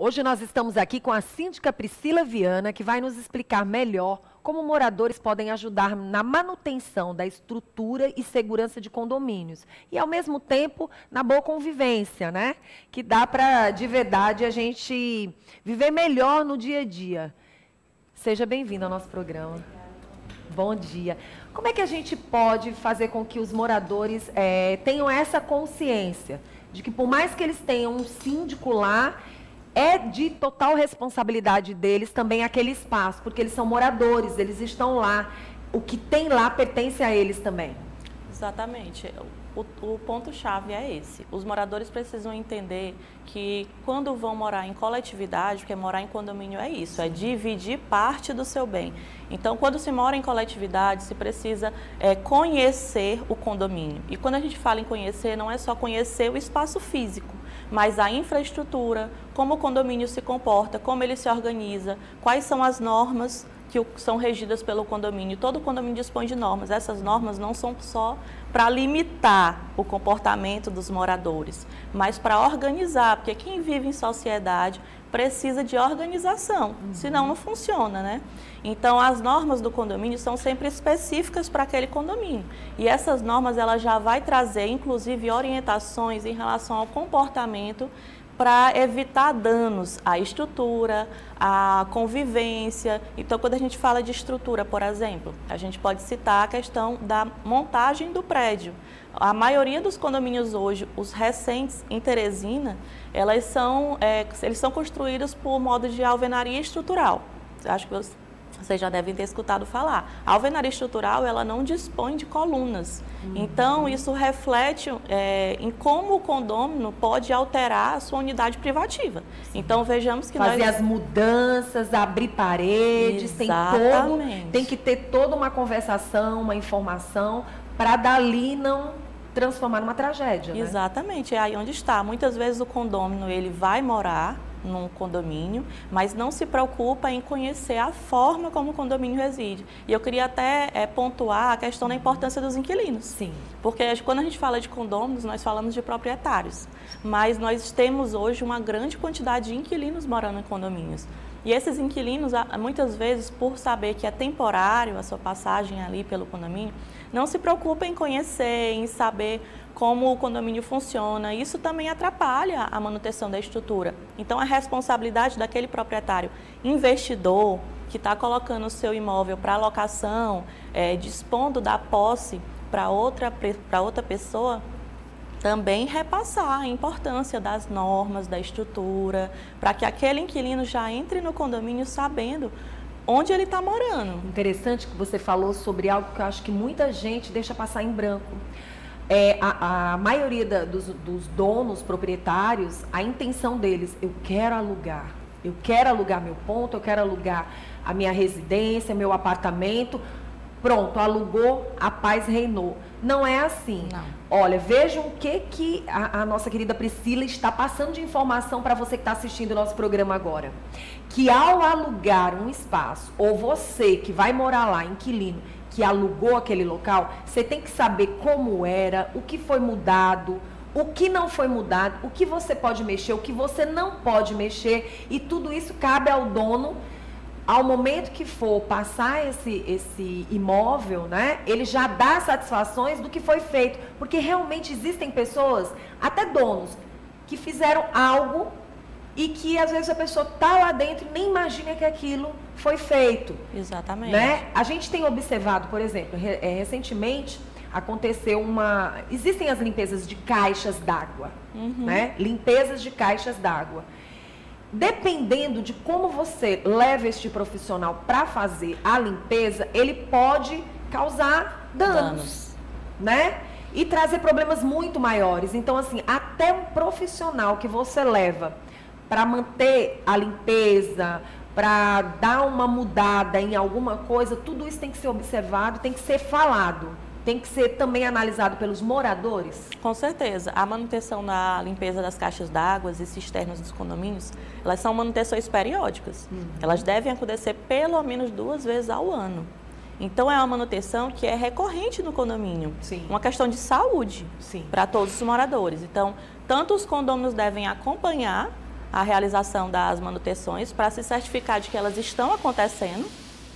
Hoje nós estamos aqui com a síndica Priscila Viana, que vai nos explicar melhor como moradores podem ajudar na manutenção da estrutura e segurança de condomínios. E, ao mesmo tempo, na boa convivência, né? Que dá para, de verdade, a gente viver melhor no dia a dia. Seja bem-vindo ao nosso programa. Bom dia. Como é que a gente pode fazer com que os moradores tenham essa consciência de que, por mais que eles tenham um síndico lá, é de total responsabilidade deles também aquele espaço, porque eles são moradores, eles estão lá. O que tem lá pertence a eles também. Exatamente. O ponto-chave é esse. Os moradores precisam entender que quando vão morar em coletividade, porque morar em condomínio é isso, é dividir parte do seu bem. Então, quando se mora em coletividade, se precisa conhecer o condomínio. E quando a gente fala em conhecer, não é só conhecer o espaço físico, mas a infraestrutura, como o condomínio se comporta, como ele se organiza, quais são as normas que são regidas pelo condomínio. Todo condomínio dispõe de normas. Essas normas não são só para limitar o comportamento dos moradores, mas para organizar, porque quem vive em sociedade precisa de organização, senão não funciona, né? Então, as normas do condomínio são sempre específicas para aquele condomínio. E essas normas, ela já vai trazer, inclusive, orientações em relação ao comportamento para evitar danos à estrutura, à convivência. Então, quando a gente fala de estrutura, por exemplo, a gente pode citar a questão da montagem do prédio. A maioria dos condomínios hoje, os recentes em Teresina, eles são construídos por modo de alvenaria estrutural. Acho que vocês já devem ter escutado falar. A alvenaria estrutural, ela não dispõe de colunas. Então, isso reflete em como o condômino pode alterar a sua unidade privativa. Então, vejamos que fazer as mudanças, abrir paredes, tem que ter toda uma conversação, uma informação, para dali não transformar numa tragédia, né? Exatamente, é aí onde está. Muitas vezes o condômino, ele vai morar num condomínio, mas não se preocupa em conhecer a forma como o condomínio reside. E eu queria até pontuar a questão da importância dos inquilinos. Sim. Porque quando a gente fala de condôminos, nós falamos de proprietários. Mas nós temos hoje uma grande quantidade de inquilinos morando em condomínios. E esses inquilinos, muitas vezes, por saber que é temporário a sua passagem ali pelo condomínio, não se preocupam em conhecer, em saber como o condomínio funciona. Isso também atrapalha a manutenção da estrutura. Então, a responsabilidade daquele proprietário investidor que está colocando o seu imóvel para locação, dispondo da posse para outra pessoa, também repassar a importância das normas, da estrutura, para que aquele inquilino já entre no condomínio sabendo onde ele está morando. Interessante que você falou sobre algo que eu acho que muita gente deixa passar em branco. A maioria dos donos, proprietários, a intenção deles, eu quero alugar meu ponto, eu quero alugar a minha residência, meu apartamento. Pronto, alugou, a paz reinou. Não é assim. Não. Olha, vejam o que a nossa querida Priscila está passando de informação para você que está assistindo o nosso programa agora. Que ao alugar um espaço, ou você que vai morar lá, inquilino, que alugou aquele local, você tem que saber como era, o que foi mudado, o que não foi mudado, o que você pode mexer, o que você não pode mexer, e tudo isso cabe ao dono. Ao momento que for passar esse imóvel, né, ele já dá satisfações do que foi feito. Porque realmente existem pessoas, até donos, que fizeram algo e que às vezes a pessoa está lá dentro e nem imagina que aquilo foi feito. Exatamente. Né? A gente tem observado, por exemplo, recentemente aconteceu existem as limpezas de caixas d'água, né? Limpezas de caixas d'água. Dependendo de como você leva este profissional para fazer a limpeza, ele pode causar danos, né? E trazer problemas muito maiores. Então, assim, até um profissional que você leva para manter a limpeza, para dar uma mudada em alguma coisa, tudo isso tem que ser observado, tem que ser falado. Tem que ser também analisado pelos moradores? Com certeza. A manutenção da limpeza das caixas d'água e cisternas dos condomínios, elas são manutenções periódicas. Elas devem acontecer pelo menos 2 vezes ao ano. Então, é uma manutenção que é recorrente no condomínio. Sim. Uma questão de saúde para todos os moradores. Então, tanto os condôminos devem acompanhar a realização das manutenções para se certificar de que elas estão acontecendo.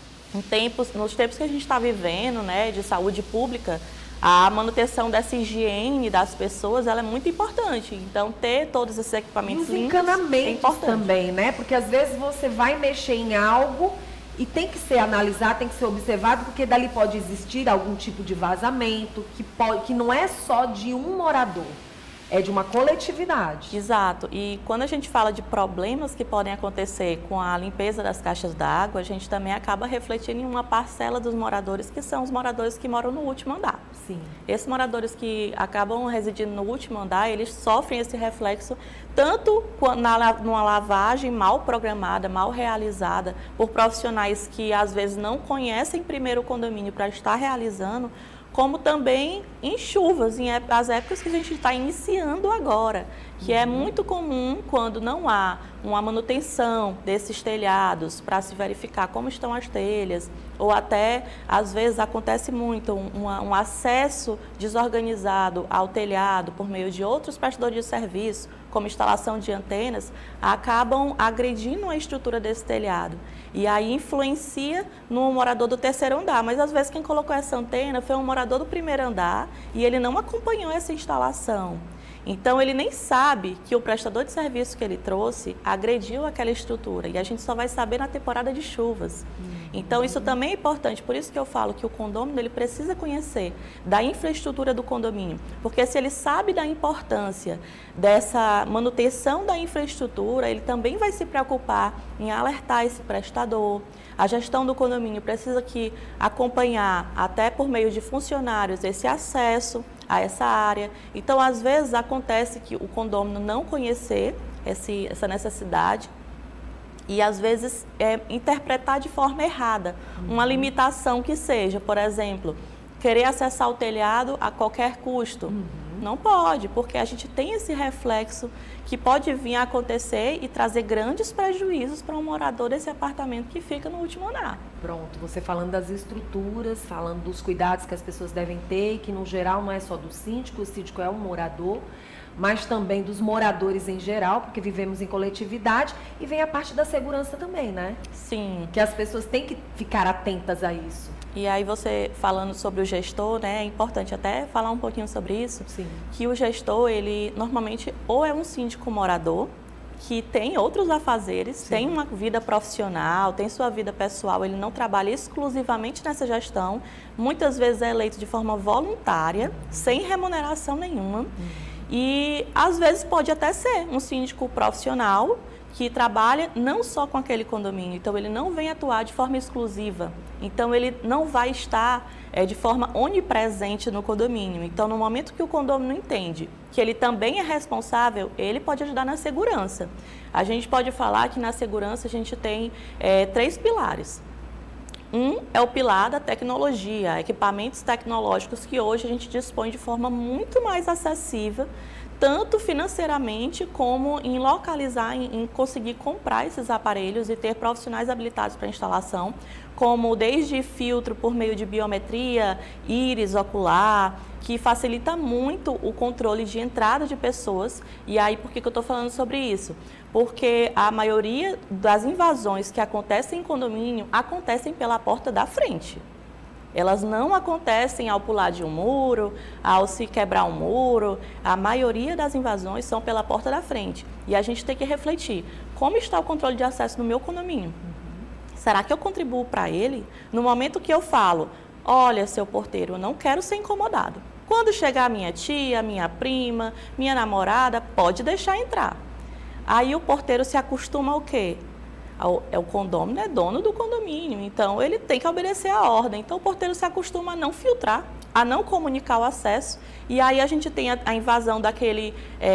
Nos tempos que a gente está vivendo, né, de saúde pública, a manutenção dessa higiene das pessoas, ela é muito importante. Então, ter todos esses equipamentos limpos é importante. E os encanamentos também, né? Porque às vezes você vai mexer em algo e tem que ser analisado, tem que ser observado, porque dali pode existir algum tipo de vazamento, que não é só de um morador. É de uma coletividade. Exato. E quando a gente fala de problemas que podem acontecer com a limpeza das caixas d'água, a gente também acaba refletindo em uma parcela dos moradores, que são os moradores que moram no último andar. Sim. Esses moradores que acabam residindo no último andar, eles sofrem esse reflexo tanto numa lavagem mal programada, mal realizada, por profissionais que às vezes não conhecem primeiro o condomínio para estar realizando, como também em chuvas, as épocas que a gente está iniciando agora, que é muito comum quando não há uma manutenção desses telhados para se verificar como estão as telhas, ou até, às vezes, acontece muito um acesso desorganizado ao telhado por meio de outros prestadores de serviço, como instalação de antenas, acabam agredindo a estrutura desse telhado. E aí influencia no morador do terceiro andar, mas às vezes quem colocou essa antena foi um morador do primeiro andar e ele não acompanhou essa instalação. Então, ele nem sabe que o prestador de serviço que ele trouxe agrediu aquela estrutura. E a gente só vai saber na temporada de chuvas. Então, isso também é importante. Por isso que eu falo que o condômino ele precisa conhecer da infraestrutura do condomínio. Porque se ele sabe da importância dessa manutenção da infraestrutura, ele também vai se preocupar em alertar esse prestador. A gestão do condomínio precisa acompanhar, até por meio de funcionários, esse acesso a essa área. Então, às vezes, acontece que o condômino não conhecer essa necessidade e, às vezes, interpretar de forma errada uma limitação que seja, por exemplo, querer acessar o telhado a qualquer custo. Não pode, porque a gente tem esse reflexo que pode vir a acontecer e trazer grandes prejuízos para um morador desse apartamento que fica no último andar. Pronto, você falando das estruturas, falando dos cuidados que as pessoas devem ter, e que no geral não é só do síndico, o síndico é um morador, mas também dos moradores em geral, porque vivemos em coletividade, e vem a parte da segurança também, né? Sim. Que as pessoas têm que ficar atentas a isso. E aí você falando sobre o gestor, né, é importante até falar um pouquinho sobre isso. Sim. Que o gestor, ele normalmente ou é um síndico morador, que tem outros afazeres, sim, tem uma vida profissional, tem sua vida pessoal, ele não trabalha exclusivamente nessa gestão, muitas vezes é eleito de forma voluntária, sem remuneração nenhuma, e às vezes pode até ser um síndico profissional, que trabalha não só com aquele condomínio, então ele não vem atuar de forma exclusiva, então ele não vai estar de forma onipresente no condomínio. Então, no momento que o condomínio entende que ele também é responsável, ele pode ajudar na segurança. A gente pode falar que na segurança a gente tem 3 pilares. Um é o pilar da tecnologia, equipamentos tecnológicos que hoje a gente dispõe de forma muito mais acessível, tanto financeiramente como em localizar, em conseguir comprar esses aparelhos e ter profissionais habilitados para instalação, como desde filtro por meio de biometria, íris ocular, que facilita muito o controle de entrada de pessoas. E aí, por que eu estou falando sobre isso? Porque a maioria das invasões que acontecem em condomínio acontecem pela porta da frente. Elas não acontecem ao pular de um muro, ao se quebrar um muro. A maioria das invasões são pela porta da frente. E a gente tem que refletir, como está o controle de acesso no meu condomínio? Será que eu contribuo para ele? No momento que eu falo, olha, seu porteiro, eu não quero ser incomodado. Quando chegar a minha tia, minha prima, minha namorada, pode deixar entrar. Aí o porteiro se acostuma ao quê? O condômino é dono do condomínio, então ele tem que obedecer a ordem. Então o porteiro se acostuma a não filtrar, a não comunicar o acesso. E aí a gente tem a invasão daquele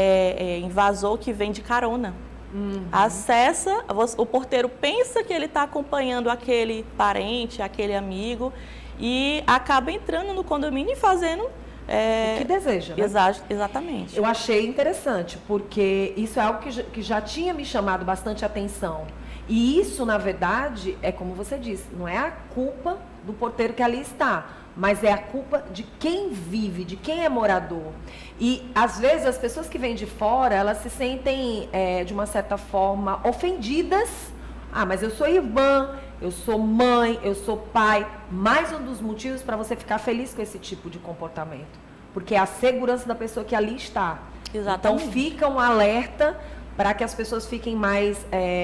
invasor que vem de carona. Acessa, o porteiro pensa que ele está acompanhando aquele parente, aquele amigo, e acaba entrando no condomínio e fazendo o que deseja, né? Exatamente. Eu achei interessante, porque isso é algo que já tinha me chamado bastante atenção. E isso, na verdade, é como você disse, não é a culpa do porteiro que ali está, mas é a culpa de quem vive, de quem é morador. E, às vezes, as pessoas que vêm de fora, elas se sentem, de uma certa forma, ofendidas. Ah, mas eu sou irmã, eu sou mãe, eu sou pai. Mais um dos motivos para você ficar feliz com esse tipo de comportamento. Porque é a segurança da pessoa que ali está. Exatamente. Então, fica um alerta para que as pessoas fiquem mais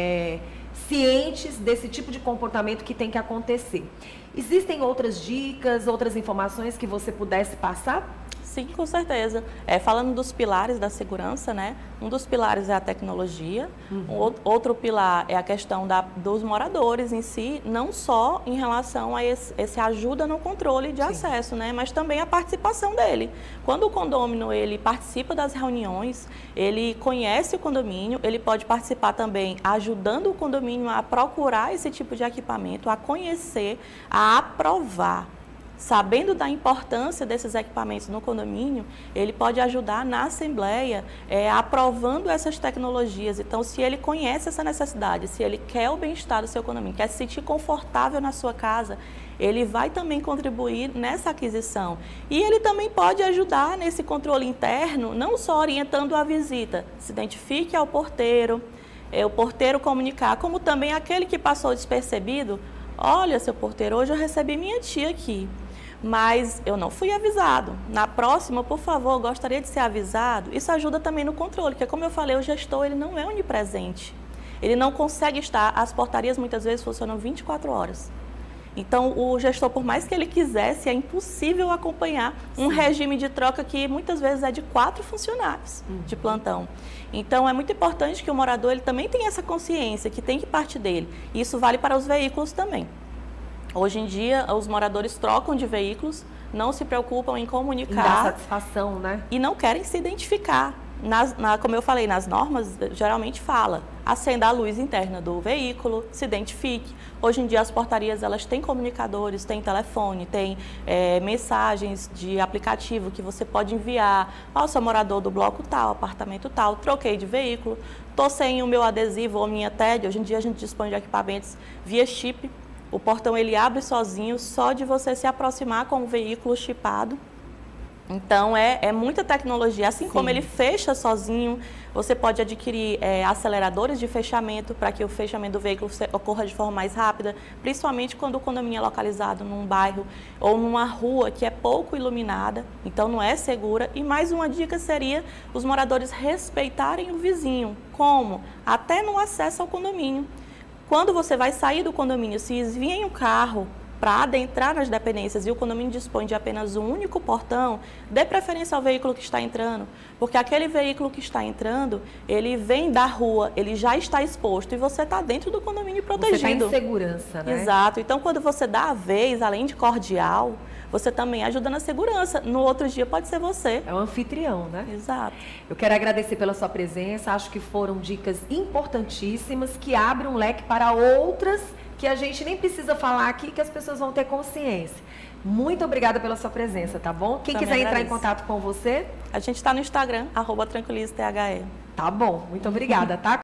cientes desse tipo de comportamento que tem que acontecer. Existem outras dicas, outras informações que você pudesse passar? Sim, com certeza. Falando dos pilares da segurança, né? Um dos pilares é a tecnologia, outro pilar é a questão dos moradores em si, não só em relação a esse ajuda no controle de acesso, né? Mas também a participação dele. Quando o condômino ele participa das reuniões, ele conhece o condomínio, ele pode participar também ajudando o condomínio a procurar esse tipo de equipamento, a conhecer, a aprovar. Sabendo da importância desses equipamentos no condomínio, ele pode ajudar na assembleia, aprovando essas tecnologias. Então, se ele conhece essa necessidade, se ele quer o bem-estar do seu condomínio, quer se sentir confortável na sua casa, ele vai também contribuir nessa aquisição. E ele também pode ajudar nesse controle interno, não só orientando a visita, se identifique ao porteiro, o porteiro comunicar, como também aquele que passou despercebido. Olha, seu porteiro, hoje eu recebi minha tia aqui, mas eu não fui avisado. Na próxima, por favor, eu gostaria de ser avisado. Isso ajuda também no controle, porque como eu falei, o gestor ele não é onipresente. Ele não consegue estar, as portarias muitas vezes funcionam 24 horas. Então, o gestor, por mais que ele quisesse, é impossível acompanhar um regime de troca que muitas vezes é de 4 funcionários de plantão. Então, é muito importante que o morador ele também tenha essa consciência, que tem que partir dele. E isso vale para os veículos também. Hoje em dia, os moradores trocam de veículos, não se preocupam em comunicar. Em dar satisfação, né? E não querem se identificar. Como eu falei, nas normas, geralmente fala, acenda a luz interna do veículo, se identifique. Hoje em dia, as portarias, elas têm comunicadores, têm telefone, têm mensagens de aplicativo que você pode enviar. Ó, sou morador do bloco tal, apartamento tal, troquei de veículo, estou sem o meu adesivo ou minha tag. Hoje em dia, a gente dispõe de equipamentos via chip. O portão ele abre sozinho, só de você se aproximar com o veículo chipado. Então, é muita tecnologia. Assim como ele fecha sozinho, você pode adquirir aceleradores de fechamento para que o fechamento do veículo ocorra de forma mais rápida, principalmente quando o condomínio é localizado num bairro ou numa rua que é pouco iluminada, então não é segura. E mais uma dica seria os moradores respeitarem o vizinho. Como? Até no acesso ao condomínio. Quando você vai sair do condomínio, se vem um carro para adentrar nas dependências e o condomínio dispõe de apenas um único portão, dê preferência ao veículo que está entrando, porque aquele veículo que está entrando, ele vem da rua, ele já está exposto e você está dentro do condomínio protegido. Você está em segurança, né? Exato. Então, quando você dá a vez, além de cordial, você também ajuda na segurança. No outro dia pode ser você. É o anfitrião, né? Exato. Eu quero agradecer pela sua presença, acho que foram dicas importantíssimas que abrem um leque para outras que a gente nem precisa falar aqui, que as pessoas vão ter consciência. Muito obrigada pela sua presença, tá bom? Quem quiser entrar em contato com você? A gente está no Instagram, @tranquilizathe. Tá bom, muito obrigada, tá?